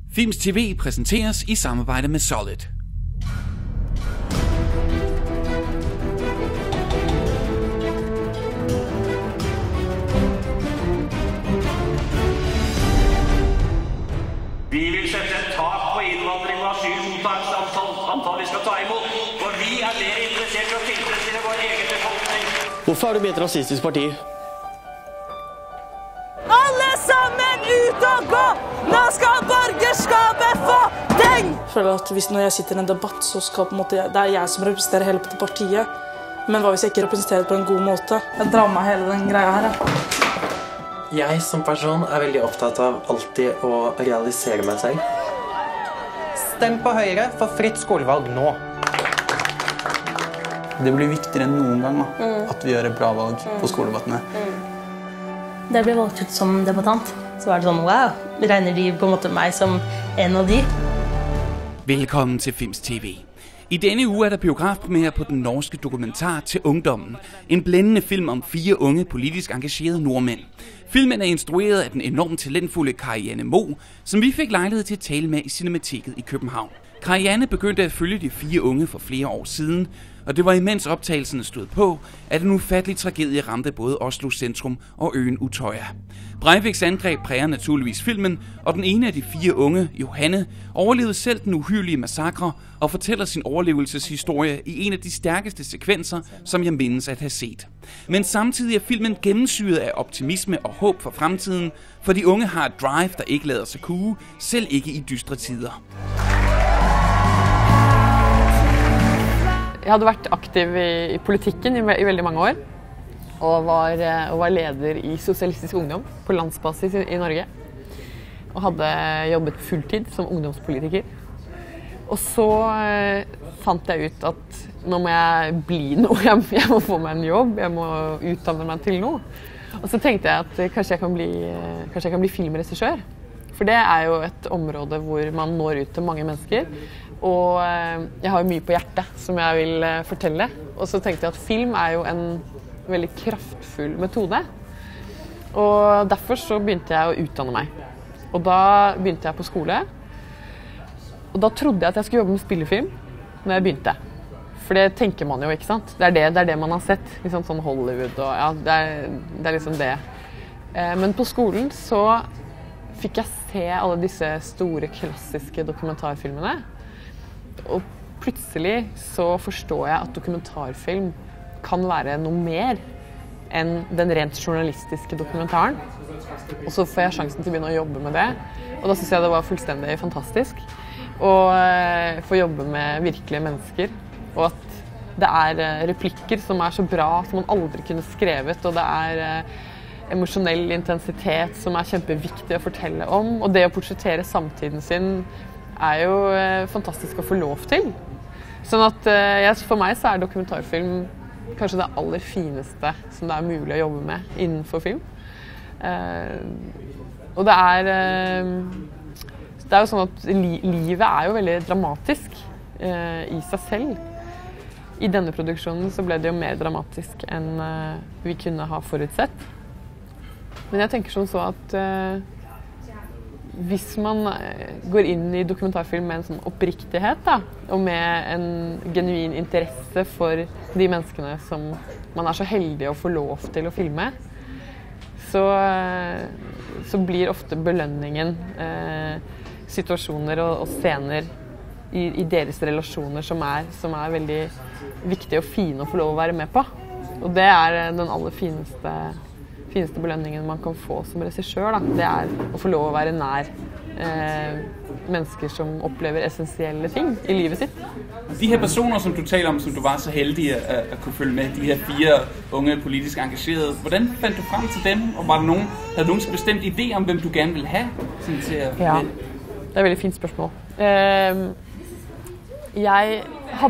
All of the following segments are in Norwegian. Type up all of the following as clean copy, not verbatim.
Films TV præsenteres i samarbejde med Solid. Vi vil sætte et tak på innvandring og asylmottaksantal vi skal ta imot, for vi mer interessert i å tilfredsstille vår egen befolkning. Hvorfor har du blitt et rasistisk parti? Alle sammen ut og gå! Nå skal borgerskapet få ting! Jeg føler at når jeg sitter i en debatt, så skal på en måte, det jeg som representerer hele partiet. Men hva hvis jeg ikke representerer det på en god måte? Jeg drar meg hele den greia her. Jeg som person veldig opptatt av alltid å realisere meg selv. Stem på Høyre for fritt skolevalg nå. Det blir viktigere enn noen gang at vi gjør et bra valg på skoledebattene. Da jeg ble valgt ut som debattant, så var det sånn, wow, regner de på en måte meg som en av de? Velkommen til Films TV. I denne uge der biografpremiere på den norske dokumentar Til ungdommen. En blændende film om 4 unge politisk engagerede nordmænd. Filmen instrueret af den enormt talentfulde Karianne Moe, som vi fik lejlighed til at tale med i Cinemateket i København. Karianne begyndte at følge de 4 unge for flere år siden, og det var imens optagelserne stod på, at en ufattelig tragedie ramte både Oslo centrum og øen Utøya. Breiviks angreb præger naturligvis filmen, og den ene af de 4 unge, Johanne, overlevede selv den uhyrlige massakre og fortæller sin overlevelseshistorie i en af de stærkeste sekvenser, som jeg mindes at have set. Men samtidig er filmen gennemsyret af optimisme og håb for fremtiden, for de unge har et drive, der ikke lader sig kue, selv ikke i dystre tider. Jeg hadde vært aktiv i politikken i veldig mange år, og var leder i Sosialistisk Ungdom på landsbasis i Norge. Og hadde jobbet fulltid som ungdomspolitiker. Og så fant jeg ut at nå må jeg bli noe, jeg må få meg en jobb, jeg må utdanne meg til noe. Og så tenkte jeg at kanskje jeg kan bli filmregissør. For det er jo et område hvor man når ut til mange mennesker. Og jeg har jo mye på hjertet som jeg vil fortelle. Og så tenkte jeg at film er jo en veldig kraftfull metode. Og derfor så begynte jeg å utdanne meg. Og da begynte jeg på skole. Og da trodde jeg at jeg skulle jobbe med spillefilm når jeg begynte. For det tenker man jo, ikke sant? Det er det man har sett. Liksom sånn Hollywood og ja, det er liksom det. Men på skolen så fikk jeg se alle disse store klassiske dokumentarfilmene. Og plutselig så forstår jeg at dokumentarfilm kan være noe mer enn den rent journalistiske dokumentaren. Og så får jeg sjansen til å begynne å jobbe med det. Og da synes jeg det var fullstendig fantastisk å få jobbe med virkelige mennesker. Og at det er replikker som er så bra som man aldri kunne skrevet. Og det er emosjonell intensitet som er kjempeviktig å fortelle om. Og det å portrettere samtiden sin er jo fantastisk å få lov til. Sånn at for meg så er dokumentarfilm kanskje det aller fineste som det er mulig å jobbe med innenfor film. Og det er jo sånn at livet er jo veldig dramatisk i seg selv. I denne produksjonen så ble det jo mer dramatisk enn vi kunne ha forutsett. Men jeg tenker sånn så at hvis man går inn i dokumentarfilm med en sånn oppriktighet da, og med en genuin interesse for de menneskene som man er så heldig å få lov til å filme, så blir ofte belønningen situasjoner og scener i deres relasjoner som er veldig viktige og fine å få lov å være med på. Og det er den aller fineste belønningen man kan få som regissør, da. Det er å få lov å være nær mennesker som opplever essensielle ting i livet sitt. De her personer, som du taler om, som du var så heldig at kunne følge med, de her 4 unge politisk engagerede, hvordan fandt du frem til dem? Og var det havde nogen bestemt idé om, hvem du gerne ville have? Sådan til at ja, det er et veldig fint spørsmål. Jeg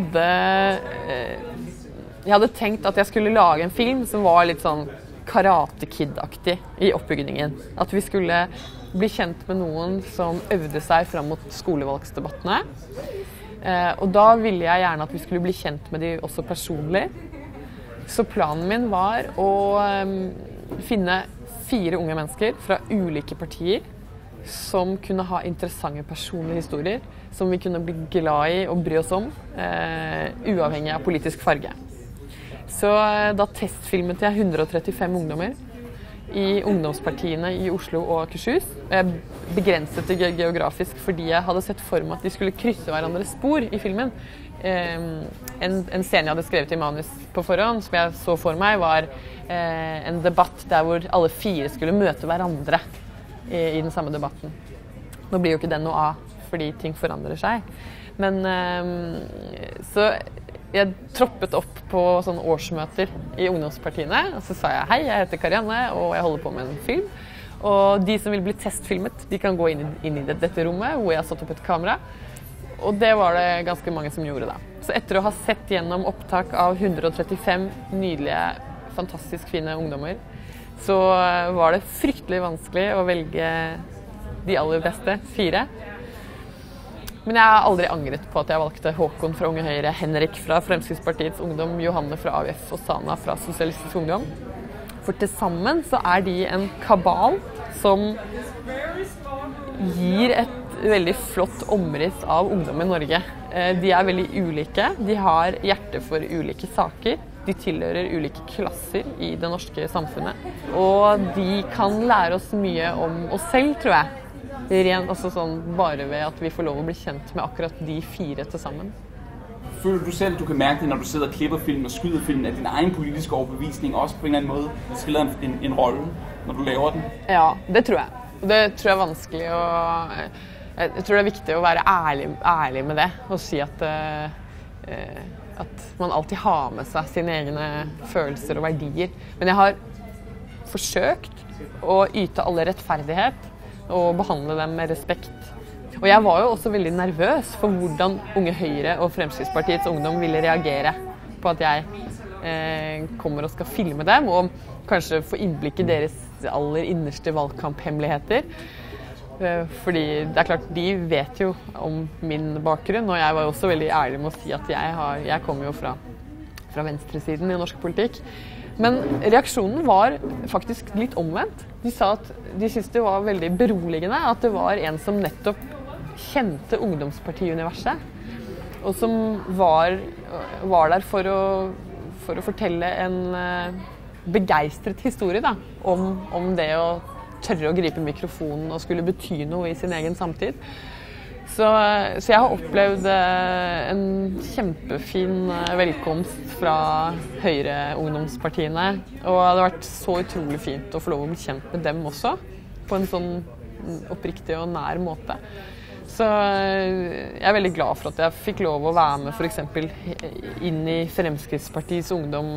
hadde tenkt at jeg skulle lage en film som var litt sånn Karate Kid-aktig i oppbyggingen. At vi skulle bli kjent med noen som øvde seg frem mot skolevalgsdebattene. Og da ville jeg gjerne at vi skulle bli kjent med de også personlig. Så planen min var å finne 4 unge mennesker fra ulike partier som kunne ha interessante personlige historier, som vi kunne bli glad i og bry oss om, uavhengig av politisk farge. Så da testfilmet jeg 135 ungdommer i ungdomspartiene i Oslo og Akershus. Jeg begrenset det geografisk fordi jeg hadde sett for meg at de skulle krysse hverandres spor i filmen. En scene jeg hadde skrevet i manus på forhånd, som jeg så for meg, var en debatt der hvor alle 4 skulle møte hverandre i den samme debatten. Nå blir jo ikke den noe av, fordi ting forandrer seg. Men så jeg troppet opp på sånne årsmøter i ungdomspartiene, og så sa jeg hei, jeg heter Karianne, og jeg holder på med en film. Og de som vil bli testfilmet, de kan gå inn i dette rommet, hvor jeg har satt opp et kamera. Og det var det ganske mange som gjorde da. Så etter å ha sett gjennom opptak av 135 nydelige, fantastisk fine ungdommer, så var det fryktelig vanskelig å velge de aller beste 4. Men jeg har aldri angret på at jeg valgte Håkon fra Unge Høyre, Henrik fra Fremskrittspartiets Ungdom, Johanne fra AUF og Sana fra Sosialistisk Ungdom. For til sammen så er de en kabal som gir et veldig flott omriss av ungdom i Norge. De er veldig ulike, de har hjerte for ulike saker, de tilhører ulike klasser i det norske samfunnet. Og de kan lære oss mye om oss selv, tror jeg. Altså sånn, bare ved at vi får lov å bli kjent med akkurat de 4 til sammen. Føler du selv, du kan mærke det, når du sidder og klipper film og skyder film, at din egen politiske overbevisning også på en eller annen måde spiller en rolle, når du laver den? Ja, det tror jeg. Det tror jeg er vanskelig å... Jeg tror det er viktig å være ærlig med det, og si at man alltid har med seg sine egne følelser og verdier. Men jeg har forsøkt å yte alle rettferdighet, og behandle dem med respekt. Og jeg var jo også veldig nervøs for hvordan Unge Høyre og Fremskrittspartiets Ungdom ville reagere på at jeg kommer og skal filme dem, og kanskje få innblikk i deres aller innerste valgkamphemmeligheter. Fordi det er klart, de vet jo om min bakgrunn, og jeg var jo også veldig ærlig med å si at jeg kommer jo fra venstresiden i norsk politikk. Men reaksjonen var faktisk litt omvendt. De sa at de syntes det var veldig beroligende at det var en som nettopp kjente ungdomspartiuniverset, og som var der for å fortelle en begeistret historie da, om det å tørre å gripe mikrofonen og skulle bety noe i sin egen samtid. Så jeg har opplevd en kjempefin velkomst fra Høyre-ungdomspartiene, og det har vært så utrolig fint å få lov å bli kjent med dem også, på en sånn oppriktig og nær måte. Så jeg er veldig glad for at jeg fikk lov å være med for eksempel inn i Fremskrittspartiets Ungdom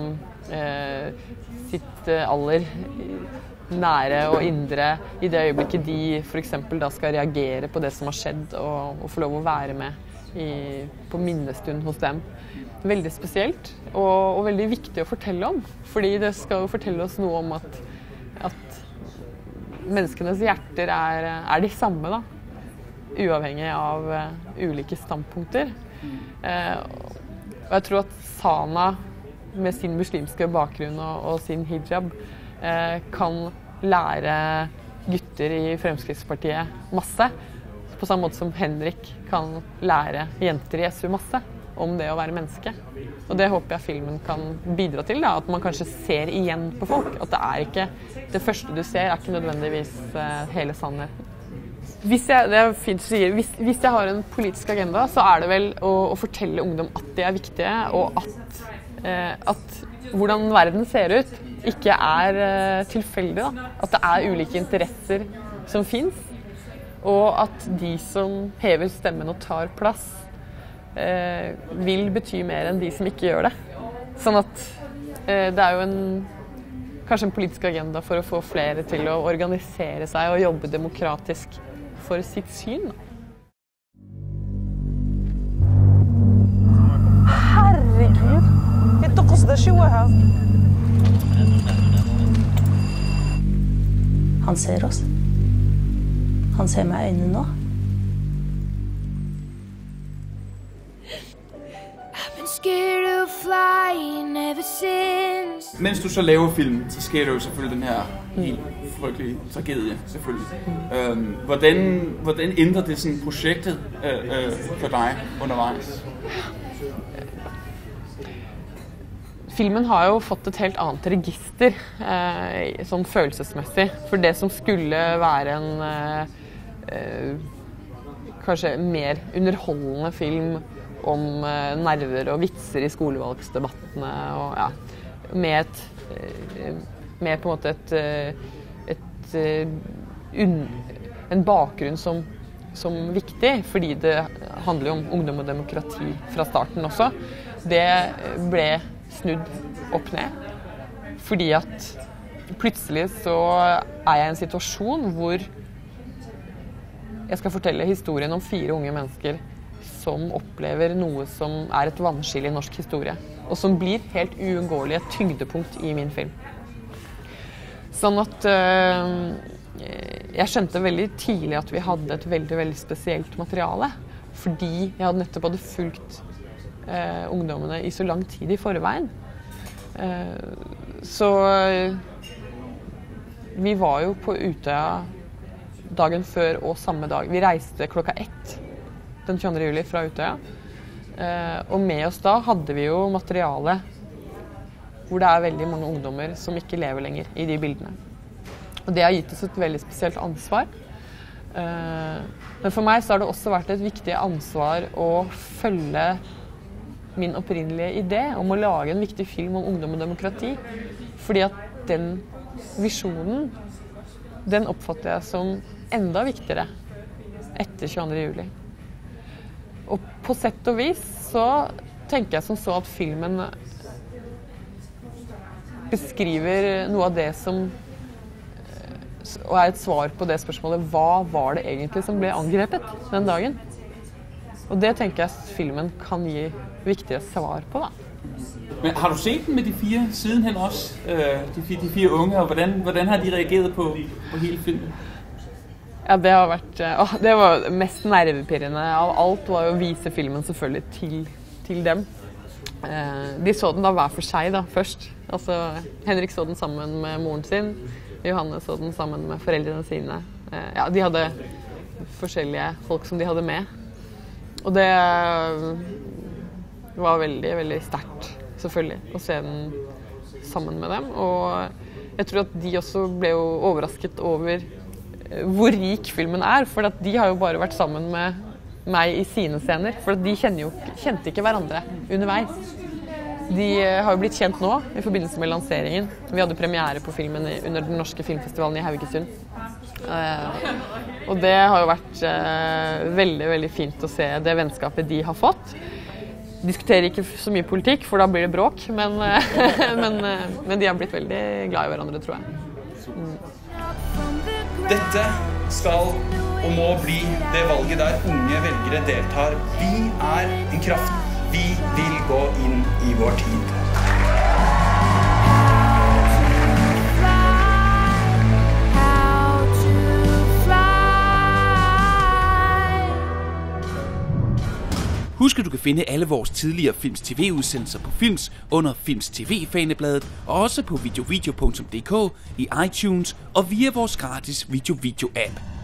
sitt aller nære og indre i det øyeblikket de for eksempel da skal reagere på det som har skjedd og få lov å være med på minnestund hos dem. Veldig spesielt og veldig viktig å fortelle om, fordi det skal jo fortelle oss noe om at menneskenes hjerter er de samme da, uavhengig av ulike standpunkter. Og jeg tror at Sana med sin muslimske bakgrunn og sin hijab kan lære gutter i Fremskrittspartiet masse, på samme måte som Henrik kan lære jenter i SU masse om det å være menneske. Og det håper jeg filmen kan bidra til, da, at man kanskje ser igjen på folk, at det er ikke det første du ser er ikke nødvendigvis hele sannheten. Hvis jeg har en politisk agenda, så er det vel å fortelle ungdom at de er viktige, og at hvordan verden ser ut ikke er tilfeldig, da. At det er ulike interesser som finnes, og at de som hever stemmen og tar plass, vil bety mer enn de som ikke gjør det. Sånn at det er jo kanskje en politisk agenda for å få flere til å organisere seg og jobbe demokratisk for sitt syn. Herregud, det koster 20 her. Han ser oss. Han ser meg i øynene nå. Mens du så laver filmen, så sker det jo selvfølgelig den her helt frygtelig tragedie, selvfølgelig. Hvordan ændrer det sådan projektet for dig undervejs? Filmen har jo fått et helt annet register, sånn følelsesmessig. For det som skulle være en kanskje mer underholdende film om nerver og vitser i skolevalgsdebattene, og ja, med på en måte en bakgrunn som viktig, fordi det handler jo om ungdom og demokrati fra starten også. Det ble snudd opp ned, fordi at plutselig så er jeg i en situasjon hvor jeg skal fortelle historien om 4 unge mennesker som opplever noe som er et vannskille i norsk historie, og som blir helt uunngåelig et tyngdepunkt i min film. Sånn at jeg skjønte veldig tidlig at vi hadde et veldig, veldig spesielt materiale, fordi jeg hadde nettopp fulgt ungdommene i så lang tid i forveien. Så vi var jo på Utøya dagen før og samme dag. Vi reiste klokka 1 den 22. juli fra Utøya. Og med oss da hadde vi jo materiale hvor det er veldig mange ungdommer som ikke lever lenger i de bildene. Og det har gitt oss et veldig spesielt ansvar. Men for meg så har det også vært et viktig ansvar å følge min opprinnelige idé om å lage en viktig film om ungdom og demokrati. Fordi at den visjonen, den oppfatter jeg som enda viktigere etter 22. juli. Og på sett og vis så tenker jeg som så at filmen beskriver noe av det som, og er et svar på det spørsmålet, hva var det egentlig som ble angrepet den dagen? Og det tenker jeg filmen kan gi viktige svar på, da. Men har du set den med de 4 sidenhen også? De 4 unge, og hvordan har de reageret på hele filmen? Ja, det har vært, det var mest nervepirrende av alt, var å vise filmen selvfølgelig til dem. De så den da hver for seg da, først. Altså, Henrik så den sammen med moren sin, Johanne så den sammen med foreldrene sine. Ja, de hadde forskjellige folk som de hadde med. Og det var veldig, veldig sterkt, selvfølgelig, å se den sammen med dem. Og jeg tror at de også ble jo overrasket over hvor rik filmen er, for at de har jo bare vært sammen med meg i sine scener, for at de kjente ikke hverandre underveis. De har jo blitt kjent nå i forbindelse med lanseringen. Vi hadde premiere på filmen under den norske filmfestivalen i Haugesund. Og det har jo vært veldig, veldig fint å se det vennskapet de har fått. Diskuterer ikke så mye politikk, for da blir det bråk, men de har blitt veldig glad i hverandre, tror jeg. Dette skal og må bli det valget der unge velgere deltar. Vi er en kraft. Vi vil gå inn i vår tid. Husk, at du kan finde alle vores tidligere Films TV-udsendelser på Films under Films TV-fanebladet, og også på videovideo.dk, i iTunes og via vores gratis video-app.